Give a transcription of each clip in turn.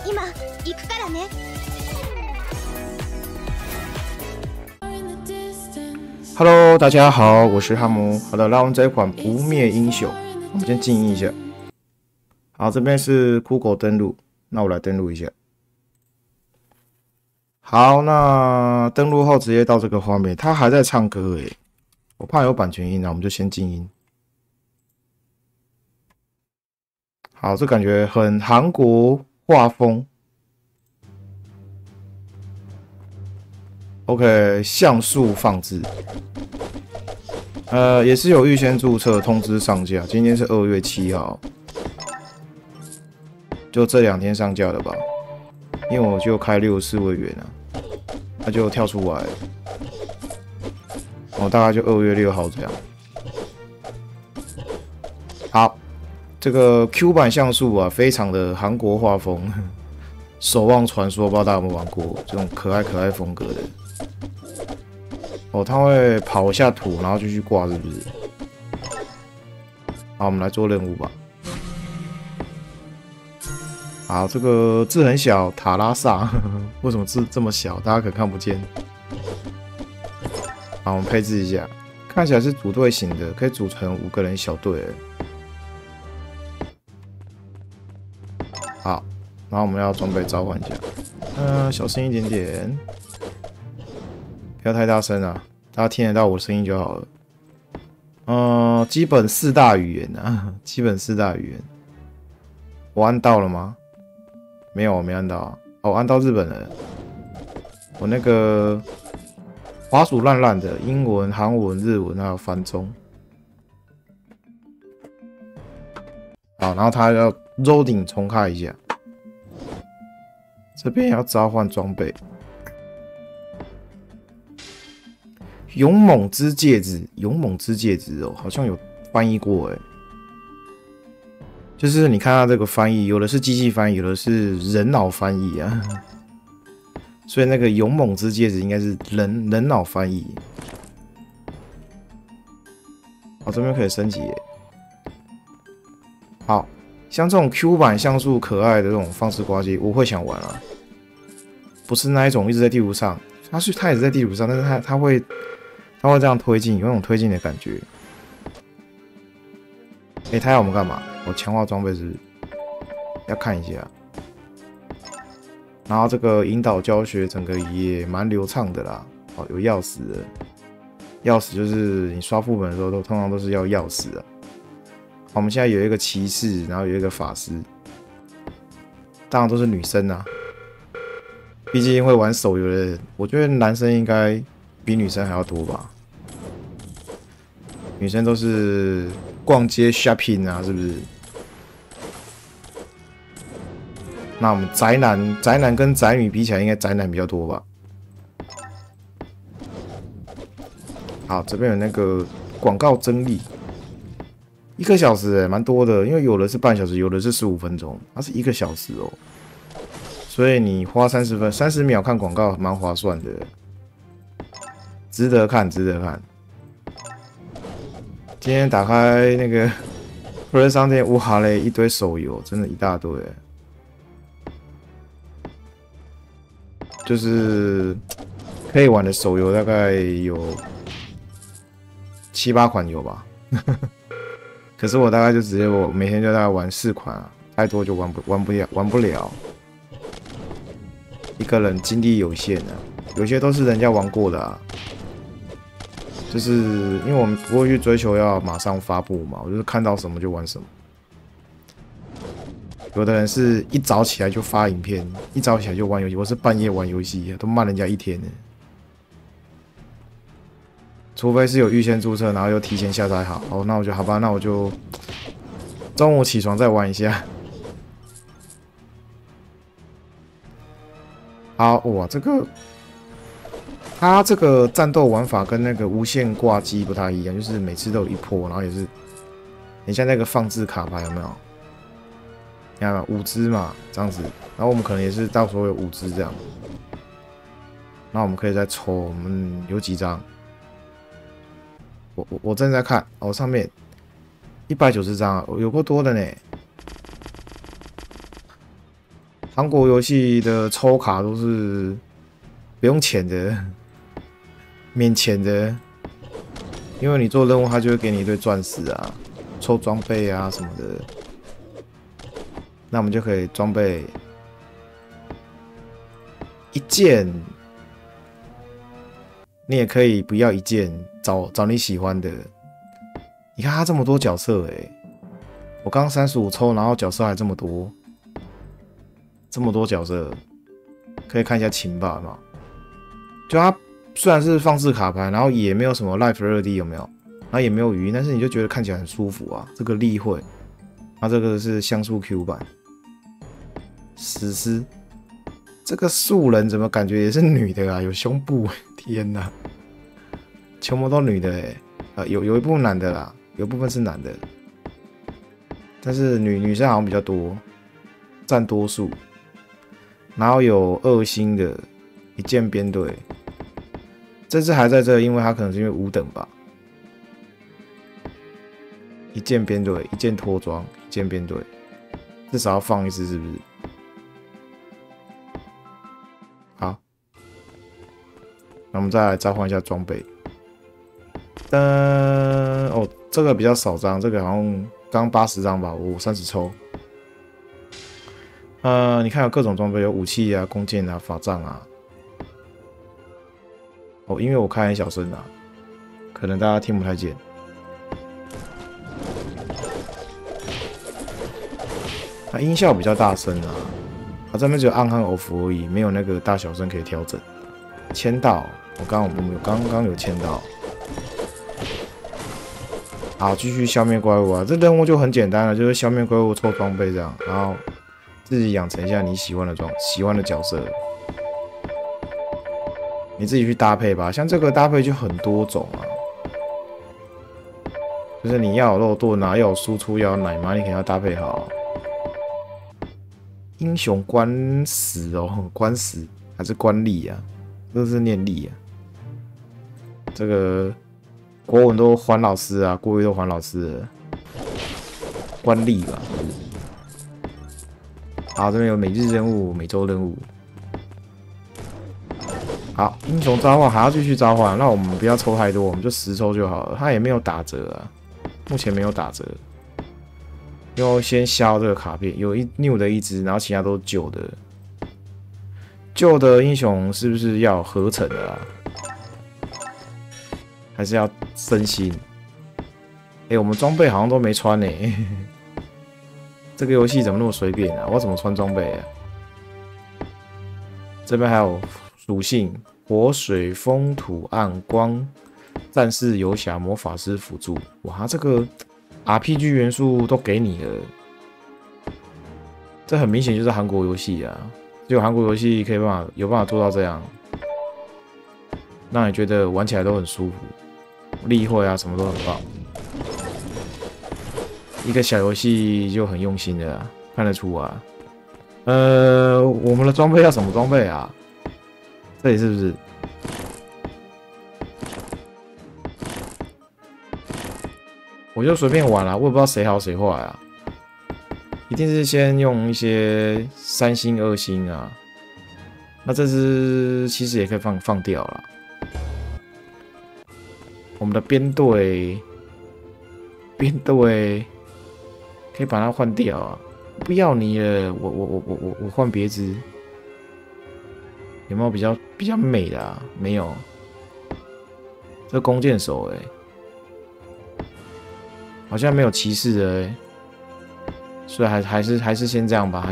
今行くからね。 Hello， 大家好，我是哈姆。好的，来我们这一款不灭英雄，我们先静音一下。好，这边是酷狗登录，那我来登录一下。好，那登录后直接到这个画面，他还在唱歌诶，我怕有版权音，那我们就先静音。好，这感觉很韩国画风。OK， 像素放置。也是有预先注册，通知上架。今天是2月7号，就这2天上架的吧？因为我就开64位元啊，它就跳出来了。大概就2月6号这样。好，这个 Q 版像素啊，非常的韩国画风，守望传说，不知道大家有没有玩过这种可爱可爱风格的。它会跑一下图，然后就去挂，是不是？好，我们来做任务吧。好，这个字很小，塔拉萨，为什么字这么小？大家可能看不见。好，我们配置一下，看起来是组队型的，可以组成5个人小队。好，然后我们要装备召唤一下，小声一点点。不要太大声啊，大家听得到我声音就好了。基本4大语言啊，基本4大语言。我按到了吗？没有，我没按到啊。我按到日本了。我那个滑鼠烂烂的，英文、韩文、日文还有繁中。好，然后他要 loading 重开一下，这边要召唤装备。勇猛之戒指，勇猛之戒指哦，好像有翻译过哎。就是你看它这个翻译，有的是机器翻译，有的是人脑翻译啊。所以那个勇猛之戒指应该是人脑翻译。好，这边可以升级耶。好，像这种 Q 版像素可爱的这种方式挂机，我会想玩啊。不是那一种一直在地图上，它也是在地图上，但是它会这样推进，有那种推进的感觉。他要我们干嘛？强化装备是不是？要看一下。然后这个引导教学整个也蛮流畅的啦。有钥匙的，钥匙就是你刷副本的时候通常都是要钥匙的。我们现在有一个骑士，然后有一个法师，当然都是女生啊。毕竟会玩手游的人，我觉得男生应该比女生还要多吧。女生都是逛街 shopping 啊，是不是？那我们宅男跟宅女比起来，应该宅男比较多吧？好，这边有那个广告增利，1个小时蛮多的，因为有的是半小时，有的是15分钟，它是1个小时哦。所以你花30秒看广告，蛮划算的，值得看，值得看。今天打开那个个人商店，哇嘞，一堆手游，真的一大堆，就是可以玩的手游大概有7、8款有吧。可是我大概就直接我每天就大概玩4款啊，太多就玩不了。一个人精力有限啊，有些都是人家玩过的啊。就是因为我们不会去追求要马上发布嘛，我就是看到什么就玩什么。有的人是一早起来就发影片，一早起来就玩游戏，我是半夜玩游戏，都慢人家1天呢。除非是有预先注册，然后又提前下载好。哦，那我就好吧，那我就中午起床再玩一下。好哇，它这个战斗玩法跟那个无限挂机不太一样，就是每次都有1波，然后也是，你像那个放置卡牌有没有？你看5只嘛，这样子，然后我们可能也是到时候有5只这样，那我们可以再抽，我们有几张？我正在看，上面190张啊，有够多的呢。 韩国游戏的抽卡都是不用钱的，免钱的，因为你做任务，他就会给你一堆钻石啊，抽装备啊什么的。那我们就可以装备一件，你也可以不要一件，找你喜欢的。你看他这么多角色我刚35抽，然后角色还这么多。这么多角色，可以看一下情报嘛？就它虽然是放置卡牌，然后也没有什么 Life 2D 有没有？然后也没有语音，但是你就觉得看起来很舒服啊。这个例会，它这个是像素 Q 版。史诗，这个素人怎么感觉也是女的啊？有胸部，天哪！全部都女的有一部分男的啦，有部分是男的，但是女生好像比较多，占多数。然后有2星的一件编队，这次还在这，因为它可能是因为5等吧。一件编队，一件脱装，一件编队，至少要放一只，是不是？好，那我们再来召唤一下装备。哦，这个比较少张，这个好像刚80张吧，我30抽。你看有各种装备，有武器啊、弓箭啊、法杖啊。哦，因为我开很小声啊，可能大家听不太见。它音效比较大声啊，这边只有暗和 off 而已，没有那个大小声可以调整。签到，我刚有签到。好，继续消灭怪物啊！这任务就很简单了，就是消灭怪物、抽装备这样，然后自己养成一下你喜欢的角色，你自己去搭配吧。像这个搭配就很多种啊，就是你要有肉盾啊，要有输出，要有奶妈，你肯定要搭配好。英雄官死哦，官死还是官吏啊？这是念力啊。这个国文都还老师啊，国语都还老师了，官吏吧。好，这边有每日任务、每周任务。好，英雄召唤还要继续召唤，那我们不要抽太多，我们就10抽就好了。它也没有打折啊，目前没有打折。要先消这个卡片，有new 的一只，然后其他都是旧的。旧的英雄是不是要合成的啊？还是要更新？我们装备好像都没穿呢。这个游戏怎么那么随便啊？我怎么穿装备啊？这边还有属性：火、水、风、土、暗、光、战士、游侠、魔法师辅助。哇，这个 RPG 元素都给你了，这很明显就是韩国游戏啊！只有韩国游戏可以有办法做到这样，让你觉得玩起来都很舒服，例会啊什么都很棒。一个小游戏就很用心的看得出啊。我们的装备要什么装备啊？这里是不是？我就随便玩啦，我也不知道谁好谁坏啊。一定是先用一些3星、2星啊。那这只其实也可以放掉啦。我们的编队可以把它换掉啊！不要你了，我换别只。有没有比较美的啊？没有。这弓箭手好像没有骑士的所以还是先这样吧，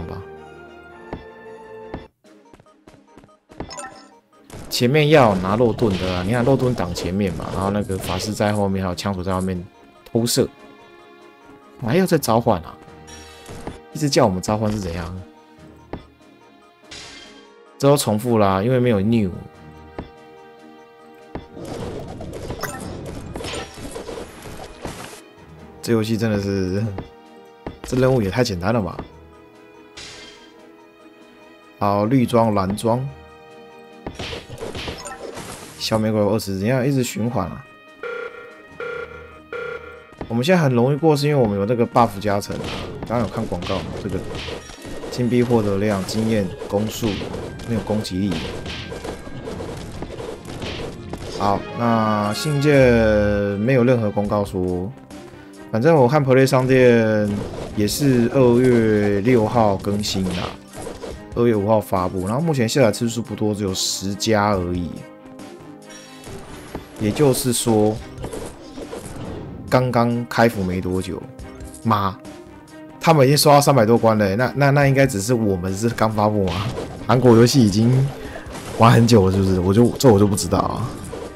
前面要拿肉盾的啊，你看肉盾挡前面嘛，然后那个法师在后面，还有枪手在后面偷射，我还要再召唤啊！一直叫我们召唤是怎样？这都重复啦，因为没有 new。这游戏真的是，这任务也太简单了吧！好，绿装、蓝装，消灭怪物20，怎样一直循环啊？我们现在很容易过，是因为我们有那个 buff 加成啊。刚刚有看广告嘛，这个金币获得量、经验、攻速，没有攻击力。好，那信件没有任何公告说，反正我看 Play 商店也是2月6号更新啦，2月5号发布，然后目前下载次数不多，只有10家而已。也就是说，刚刚开服没多久，妈，他们已经刷到300多关了，那应该只是我们是刚发布吗？韩国游戏已经玩很久了，是不是？我就不知道啊。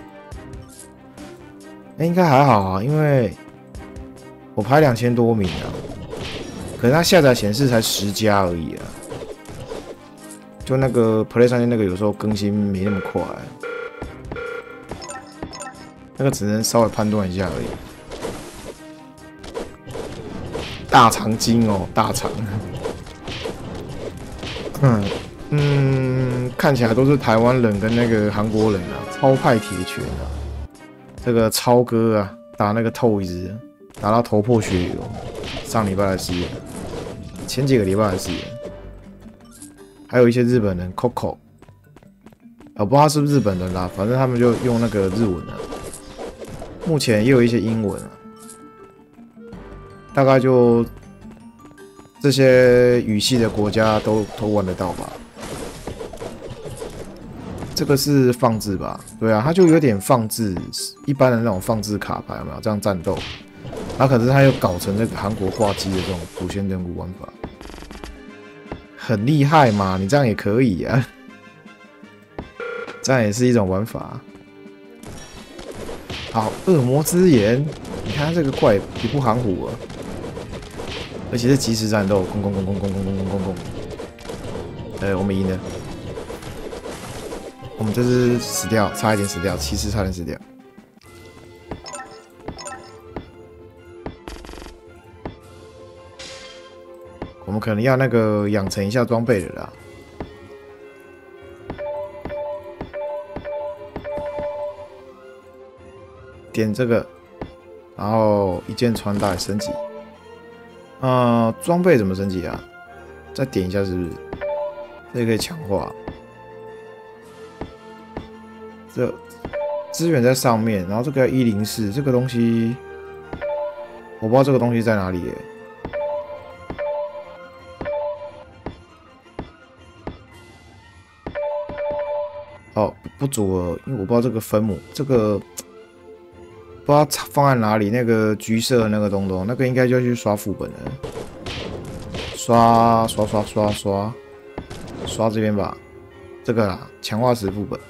应该还好啊，因为我排2000多名啊，可是它下载显示才10家而已啊。就那个 Play 商店那个有时候更新没那么快，那个只能稍微判断一下而已。大长今哦，大长，看起来都是台湾人跟那个韩国人啊，超派铁拳啊。这个超哥啊，打那个透一直打到头破血流，上礼拜的事，前几个礼拜的事。还有一些日本人 Coco， 我不知道他是不是日本人啦，反正他们就用那个日文啊。目前也有一些英文啊，大概就这些语系的国家都玩得到吧。这个是放置吧？对啊，它就有点放置一般的那种放置卡牌，有没有？这样战斗，然后可是它又搞成那个韩国挂机的这种主线任务玩法，很厉害嘛！你这样也可以啊，这样也是一种玩法。好，恶魔之眼，你看这个怪也不含糊啊，而且是即时战斗，攻！我们赢了。我们这次死掉，差一点死掉，骑士差点死掉。我们可能要那个养成一下装备了啦。点这个，然后一件穿戴升级。装备怎么升级啊？再点一下是不是？这可以强化。这资源在上面，然后这个104，这个东西我不知道这个东西在哪里耶。哦，不足额，因为我不知道这个分母，这个不知道放在哪里。那个橘色的那个东东，那个应该就要去刷副本了。刷这边吧，这个啦，强化时副本。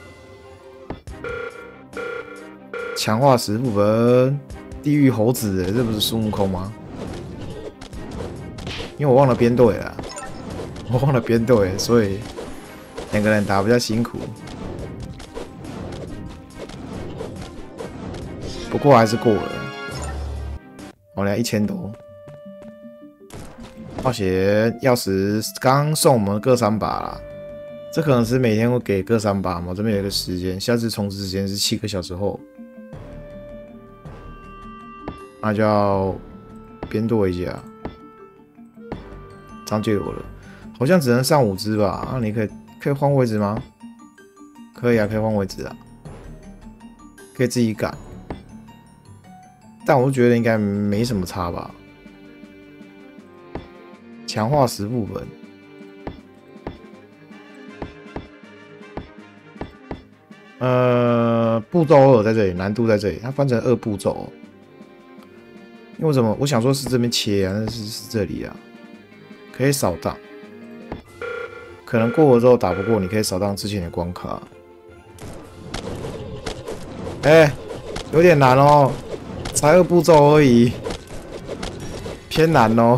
强化时副本，地狱猴子，这不是孙悟空吗？因为我忘了编队了，所以2个人打比较辛苦。不过还是过了，我俩1000多。冒险钥匙刚送我们各3把啦，这可能是每天会给各3把嘛。这边有一个时间，下次重置时间是7个小时后。那就要编多一下，这样就有了。好像只能上5只吧？那你可以换位置吗？可以啊，可以换位置啊，可以自己改。但我觉得应该没什么差吧。强化时副本，步骤2在这里，难度在这里，它分成2步骤。因为什么？我想说是这边切啊，但是这里啊，可以扫荡。可能过了之后打不过，你可以扫荡之前的关卡。有点难哦，才2步骤而已，偏难哦。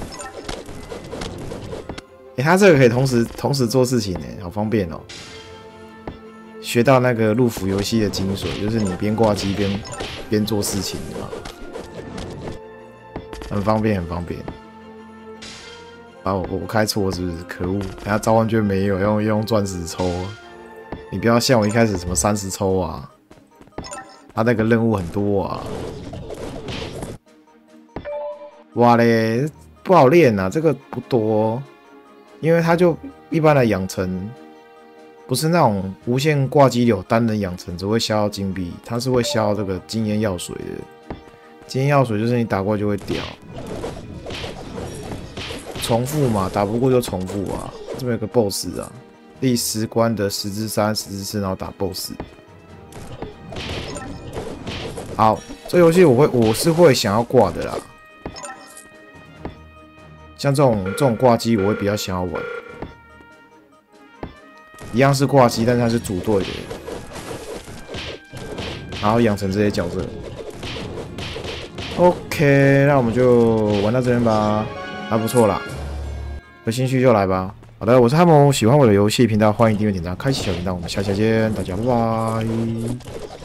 它这个可以同时做事情好方便哦。学到那个入府游戏的精髓，就是你边挂机边做事情嘛。很方便。啊，我开错是不是？可恶！等下召唤券没有，用钻石抽。你不要像我一开始什么30抽啊，他那个任务很多啊。哇嘞，不好练啊，这个不多。 因为它就一般的养成，不是那种无限挂机流单人养成只会消耗金币，它是会消耗这个经验药水的。经验药水就是你打过就会掉，重复嘛，打不过就重复啊。这边有个 BOSS 啊，第10关的10之3、10之4，然后打 BOSS。好，这游戏我是会想要挂的啦。像这种挂机，我会比较想要玩。一样是挂机，但是它是组队的，然后养成这些角色。OK， 那我们就玩到这边吧，还不错啦。有兴趣就来吧。好的，我是汉姆，喜欢我的游戏频道，欢迎订阅、点赞、开启小铃铛。我们下期见，大家拜拜。